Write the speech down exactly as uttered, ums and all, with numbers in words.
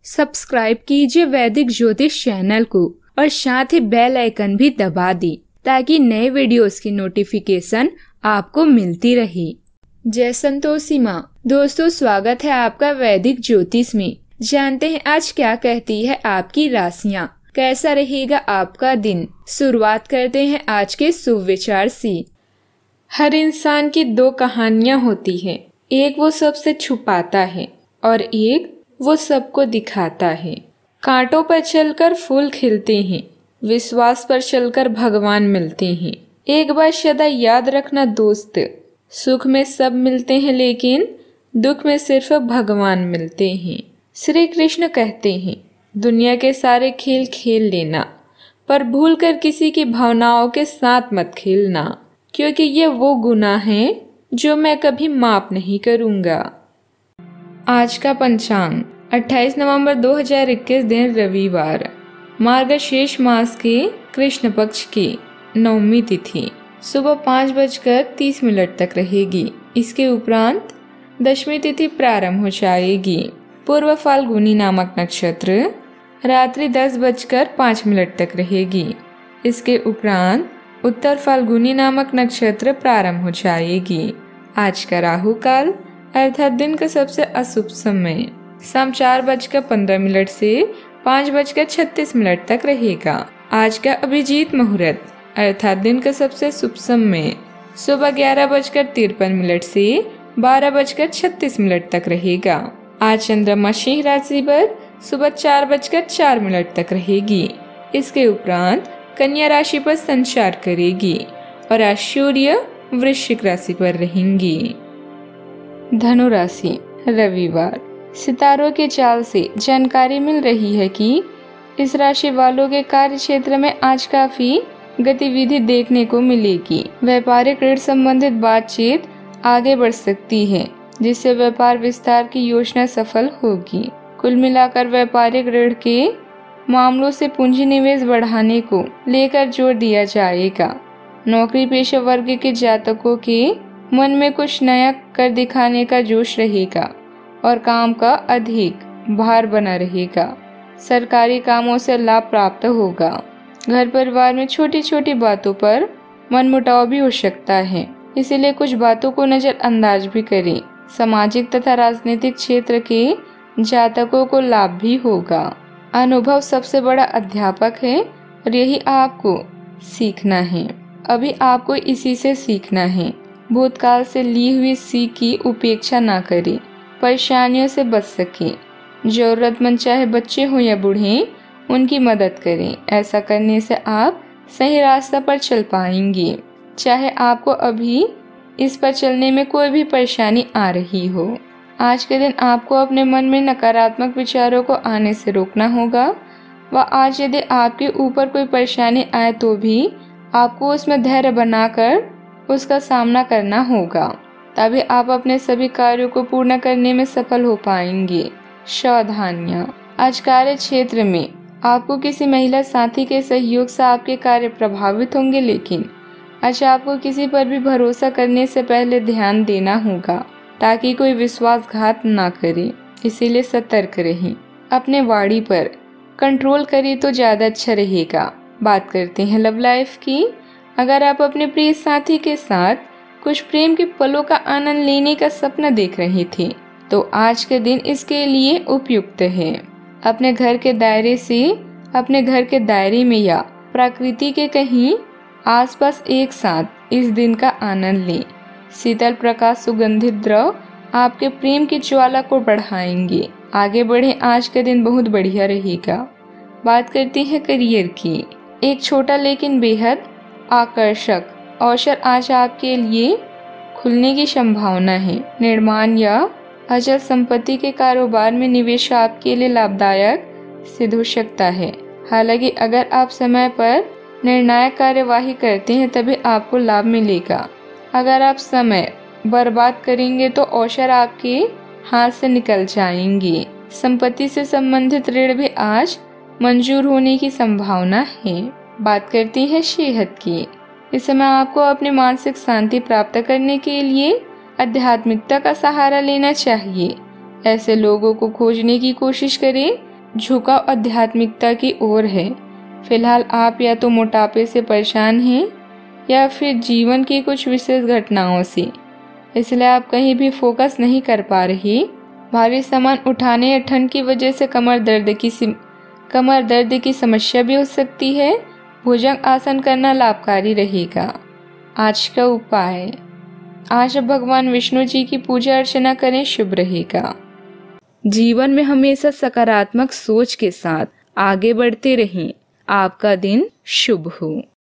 Subscribe कीजिए वैदिक ज्योतिष चैनल को और साथ ही बेल आइकन भी दबा दी ताकि नए वीडियोस की नोटिफिकेशन आपको मिलती रहे। जय संतोषी माँ। दोस्तों, स्वागत है आपका वैदिक ज्योतिष में। जानते हैं आज क्या कहती है आपकी राशियाँ, कैसा रहेगा आपका दिन। शुरुआत करते हैं आज के शुभ विचार से। हर इंसान की दो कहानियां होती है, एक वो सबसे छुपाता है और एक वो सबको दिखाता है। कांटों पर चलकर फूल खिलते हैं, विश्वास पर चलकर भगवान मिलते हैं। एक बात सदा याद रखना दोस्त, सुख में सब मिलते हैं लेकिन दुख में सिर्फ भगवान मिलते हैं। श्री कृष्ण कहते हैं, दुनिया के सारे खेल खेल लेना पर भूलकर किसी की भावनाओं के साथ मत खेलना, क्योंकि ये वो गुनाह है जो मैं कभी माफ नहीं करूँगा। आज का पंचांग अट्ठाईस नवंबर दो हज़ार इक्कीस, दिन रविवार, मार्गशीर्ष मास के कृष्ण पक्ष की नवमी तिथि सुबह पाँच बजकर तीस मिनट तक रहेगी। इसके उपरांत दशमी तिथि प्रारंभ हो जाएगी। पूर्व फाल्गुनी नामक नक्षत्र रात्रि दस बजकर पाँच मिनट तक रहेगी। इसके उपरांत उत्तर फाल्गुनी नामक नक्षत्र प्रारंभ हो जाएगी। आज का राहु काल अर्थात दिन का सबसे अशुभ समय शाम चार बजकर पंद्रह मिनट से पाँच बजकर छत्तीस मिनट तक रहेगा। आज का अभिजीत मुहूर्त अर्थात दिन का सबसे शुभ समय सुबह ग्यारह बजकर तिरपन मिनट से बारह बजकर छत्तीस मिनट तक रहेगा। आज चंद्रमा सिंह राशि पर सुबह चार बजकर चार मिनट तक रहेगी। इसके उपरांत कन्या राशि पर संचार करेगी और आज सूर्य वृश्चिक राशि पर रहेंगी। धनु राशि, रविवार, सितारों के चाल से जानकारी मिल रही है कि इस राशि वालों के कार्य क्षेत्र में आज काफी गतिविधि देखने को मिलेगी। व्यापारिक ऋण संबंधित बातचीत आगे बढ़ सकती है, जिससे व्यापार विस्तार की योजना सफल होगी। कुल मिलाकर व्यापारिक ऋण के मामलों से पूंजी निवेश बढ़ाने को लेकर जोर दिया जाएगा। नौकरी पेशा वर्ग के जातकों के मन में कुछ नया कर दिखाने का जोश रहेगा और काम का अधिक भार बना रहेगा। सरकारी कामों से लाभ प्राप्त होगा। घर परिवार में छोटी छोटी बातों पर मनमुटाव भी हो सकता है, इसीलिए कुछ बातों को नजरअंदाज भी करें। सामाजिक तथा राजनीतिक क्षेत्र के जातकों को लाभ भी होगा। अनुभव सबसे बड़ा अध्यापक है और यही आपको सीखना है। अभी आपको इसी से सीखना है। भूतकाल से ली हुई सीख की उपेक्षा ना करें, परेशानियों से बच सकें। जरूरतमंद चाहे बच्चे हो या बूढ़े, उनकी मदद करें। ऐसा करने से आप सही रास्ता पर चल पाएंगे, चाहे आपको अभी इस पर चलने में कोई भी परेशानी आ रही हो। आज के दिन आपको अपने मन में नकारात्मक विचारों को आने से रोकना होगा। व आज यदि आपके ऊपर कोई परेशानी आए तो भी आपको उसमें धैर्य बनाकर उसका सामना करना होगा, तभी आप अपने सभी कार्यों को पूर्ण करने में सफल हो पाएंगे। सावधानियां, आज कार्य क्षेत्र में आपको किसी महिला साथी के सहयोग से आपके कार्य प्रभावित होंगे, लेकिन आज आपको किसी पर भी भरोसा करने से पहले ध्यान देना होगा ताकि कोई विश्वासघात ना करे। इसीलिए सतर्क रहें। अपने वाणी पर कंट्रोल करें तो ज्यादा अच्छा रहेगा। बात करते हैं लव लाइफ की। अगर आप अपने प्रिय साथी के साथ कुछ प्रेम के पलों का आनंद लेने का सपना देख रहे थे तो आज के दिन इसके लिए उपयुक्त है। अपने घर के दायरे से अपने घर के दायरे में या प्रकृति के कहीं आसपास एक साथ इस दिन का आनंद लें। शीतल प्रकाश सुगंधित द्रव आपके प्रेम की ज्वाला को बढ़ाएंगे। आगे बढ़े, आज का दिन बहुत बढ़िया रहेगा। बात करते हैं करियर की। एक छोटा लेकिन बेहद आकर्षक अवसर आज आपके लिए खुलने की संभावना है। निर्माण या अचल संपत्ति के कारोबार में निवेश आपके लिए लाभदायक सिद्ध हो सकता है। हालांकि अगर आप समय पर निर्णायक कार्यवाही करते हैं तभी आपको लाभ मिलेगा। अगर आप समय बर्बाद करेंगे तो अवसर आपके हाथ से निकल जाएंगे। संपत्ति से संबंधित ऋण भी आज मंजूर होने की संभावना है। बात करती है सेहत की। इस समय आपको अपनी मानसिक शांति प्राप्त करने के लिए आध्यात्मिकता का सहारा लेना चाहिए। ऐसे लोगों को खोजने की कोशिश करें झुकाव आध्यात्मिकता की ओर है। फिलहाल आप या तो मोटापे से परेशान हैं या फिर जीवन की कुछ विशेष घटनाओं से, इसलिए आप कहीं भी फोकस नहीं कर पा रही। भारी सामान उठाने या ठंड की वजह से कमर दर्द की कमर दर्द की समस्या भी हो सकती है। भुजंग आसन करना लाभकारी रहेगा। आज का उपाय, आज भगवान विष्णु जी की पूजा अर्चना करें, शुभ रहेगा। जीवन में हमेशा सकारात्मक सोच के साथ आगे बढ़ते रहें। आपका दिन शुभ हो।